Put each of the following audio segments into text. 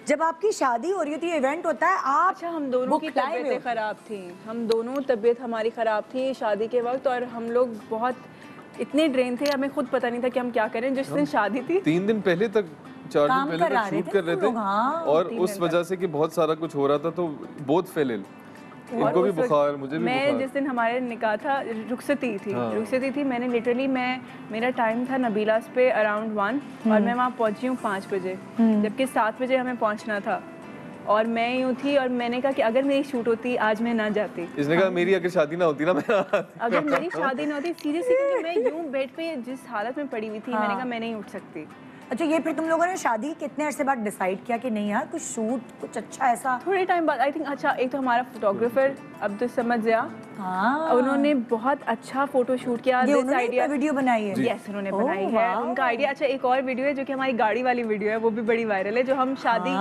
जब आपकी शादी हो रही होती है, इवेंट होता है, आप अच्छा हम दोनों की तबीयतें ख़राब थी, हम दोनों तबीयत हमारी ख़राब थी शादी के वक्त, और हम लोग बहुत इतने ड्रेन थे, हमें खुद पता नहीं था कि हम क्या करें। जिस दिन शादी थी 3 दिन पहले तक 4 दिन पहले तक शूट कर रहे थे, और उस वजह से कि बहुत सारा कुछ हो रहा था तो बोथ फेल इल। इनको भी बुखार, मुझे भी बुखार। जिस दिन हमारे निकाह था, रुखसती थी, मैंने लिटरली मेरा टाइम था नबीलास पे अराउंड 1 और मैं वहाँ पहुँची हूँ 5 बजे, जबकि 7 बजे हमें पहुँचना था, और मैं यूँ थी, और मैंने कहा कि अगर मेरी शूट होती आज मैं ना जाती। इसने कहा मेरी अगर शादी ना होती ना मैं अगर मेरी शादी ना होती सीरियसली, क्योंकि मैं यूँ बेड पे जिस हालत में पड़ी हुई थी, मैंने कहा मैं नहीं उठ सकती। अच्छा, ये फिर तुम लोगों ने शादी कितने अरसे बाद डिसाइड किया कि नहीं यार कुछ शूट, कुछ अच्छा ऐसा? थोड़े टाइम बाद आई थिंक। अच्छा, एक तो हमारा फोटोग्राफर अब्दुल समद ज़िया, उन्होंने बहुत अच्छा फोटो शूट किया। आइडिया वीडियो बनाई है? यस, उन्होंने बनाई है, उनका आइडिया। अच्छा, एक और वीडियो है जो कि हमारी गाड़ी वाली वीडियो है, वो भी बड़ी वायरल है, जो हम शादी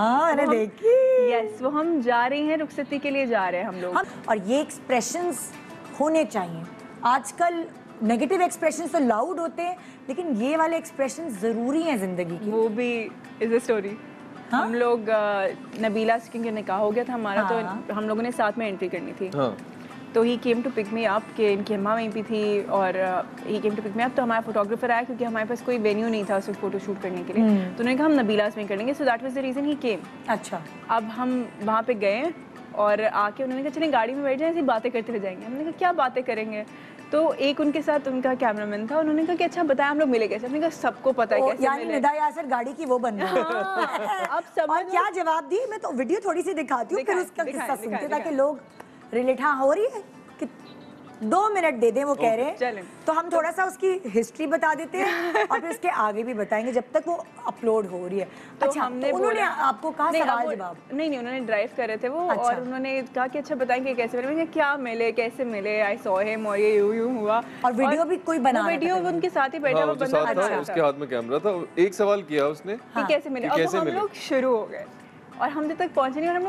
यस वो हम जा रहे हैं, रुखसती के लिए जा रहे हैं हम लोग। और ये एक्सप्रेशंस होने चाहिए। आजकल नेगेटिव एक्सप्रेशंस तो लाउड होते हैं, लेकिन ये वाले एक्सप्रेशंस जरूरी हैं जिंदगी की। वो भी इज अ स्टोरी। हम लोग नबीला से क्योंकि निकाह हो गया था हमारा, तो हम लोगों ने साथ में एंट्री करनी थी। तो he came to pick me up, कि इनकी अम्मा वहीं पे थी, और he came to pick me up. तो हमारा फोटोग्राफर आया, क्योंकि हमारे पास कोई वेन्यू नहीं था उसमें फोटो शूट करने के लिए, तो उन्होंने कहा हम नबीलास में करेंगे, so that was the reason he came. अच्छा, अब हम वहाँ पे गए और आके उन्होंने कहा चलें गाड़ी में बैठ जाएं, ऐसी बातें करते रह जाएंगे। हमने कहा क्या बातें करेंगे? तो एक उनके साथ उनका कैमरामैन था, उन्होंने कहा कि अच्छा बताएं हम लोग मिले कैसे? हमने कहा सबको पता है कैसे यानी निदा यासर गाड़ी की वो बन गई। अब सब और क्या जवाब दी? मैं तो वीडियो थोड़ी सी दिखाती हूँ, फिर उसका किस्सा सुनते ताकि लोग रिलेट। हाँ, हो रही है कि 2 मिनट दे दें, वो कह रहे हैं, तो हम थोड़ा सा उसकी हिस्ट्री बता देते हैं और फिर उसके आगे भी बताएंगे जब तक वो अपलोड हो रही है। तो अच्छा, हमने तो उन्होंने आपको कहा सवाल जवाब? नहीं, उन्होंने ड्राइव कर रहे थे वो, और उन्होंने कहा कि अच्छा बताएंगे कैसे मिले? मैंने क्या मिले, कैसे मिले, आई सॉ हिम, और ये यूं हुआ। और वीडियो भी कोई बना, वीडियो उनके साथ ही बैठा हुआ बंदा था, उसके हाथ में कैमरा था। एक सवाल किया उसने कि कैसे मिले, और हम लोग शुरू हो गए, और हम जब तक पहुंचे नहीं, और हम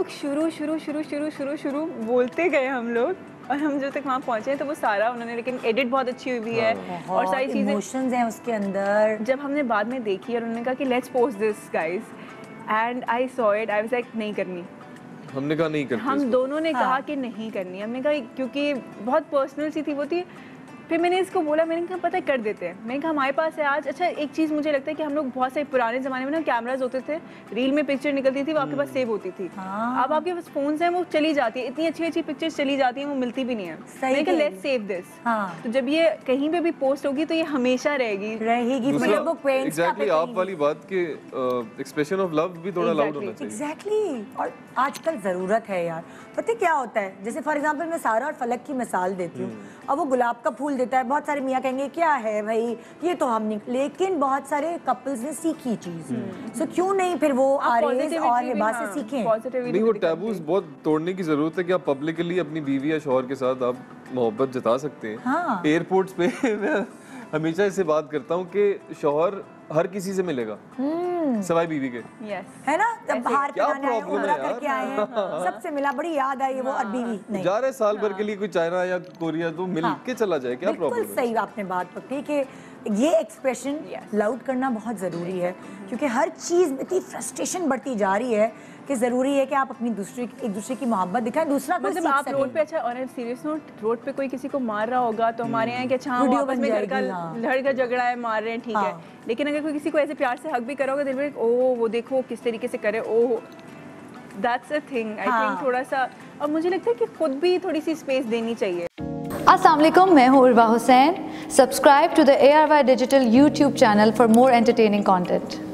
लोग शुरू बोलते गए हम लोग, और हम जब तक वहाँ पहुंचे तो वो सारा उन्होंने, लेकिन एडिट बहुत अच्छी हुई है, और सारी चीजें, इमोशंस हैं उसके अंदर। जब हमने बाद में देखी और उन्होंने कहा कि let's post this guys, and I saw it, I was like नहीं करनी। हमने कहा नहीं करते, हम दोनों ने कहा कि नहीं करनी। हमने कहा क्योंकि बहुत पर्सनल सी थी वो थी। फिर मैंने इसको बोला, मैंने कहा पता है कर देते हैं। मैंने कहा हमारे पास है आज। अच्छा, एक चीज़ मुझे लगता है कि हम लोग बहुत सारे पुराने ज़माने में ना कैमराज होते थे, रील में पिक्चर निकलती थी, वो आपके पास सेव होती थी। अब आपके पास फोन्स हैं, वो चली जाती है, इतनी अच्छी अच्छी पिक्चर्स चली जाती हैं, वो मिलती भी नहीं है। मैंने कहा लेट्स सेव दिस। तो जब ये कहीं पे भी पोस्ट होगी तो ये हमेशा रहेगी। एग्जैक्टली आप वाली बात के एक्सप्रेशन ऑफ लव भी थोड़ा लाउड होना चाहिए। एग्जैक्टली, और आजकल ज़रूरत है यार। पता है क्या होता है, जैसे फॉर एग्जांपल मैं सारा और फलक की मिसाल देती हूँ। अब वो गुलाब का फूल देता है, बहुत सारे मियाँ कहेंगे क्या है भाई ये तो हम नहीं, लेकिन बहुत सारे कपल्स ने सीखी चीज, सो क्यों नहीं फिर वो आरेज और हिबा से सीखें। नहीं, वो टैबूज बहुत तोड़ने की जरूरत है कि आप पब्लिकली अपनी बीवी या शौहर के साथ आप मोहब्बत जता सकते हैं। एयरपोर्ट्स पे मैं हमेशा इससे बात करता हूँ कि शौहर हर किसी से मिलेगा सवाई बीवी के, है ना? जब बाहर उम्रा करके आए हैं, सबसे मिला, बड़ी याद आई वो, और बीवी नहीं जा रहे साल भर के लिए कोई चाइना या कोरिया, तो मिल के चला जाए, क्या प्रॉब्लम है? सही आपने बात पकड़ी कि ये एक्सप्रेशन लाउड करना बहुत ज़रूरी है, क्योंकि हर चीज़ में इतनी फ्रस्ट्रेशन बढ़ती जा रही है कि ज़रूरी है कि आप अपनी एक दूसरे की मोहब्बत दिखाएं, दूसरा कोई मतलब आप रोड पे, अच्छा on a serious note, road पे कोई किसी को मार रहा होगा तो हमारे यहाँ कि अच्छा आपस में घर का झगड़ा है, मार रहे हैं, ठीक है, लेकिन अगर कोई किसी को ऐसे प्यार से हक भी करोगे दिल में, ओह वो देखो किस तरीके से करे, oh that's a thing. I think थोड़ा सा, और मुझे लगता है कि खुद भी थोड़ी सी स्पेस देनी चाहिए। अस्सलाम वालेकुम, मैं हूँ Urwa Hussain. Subscribe to the ARY digital YouTube channel for more entertaining content.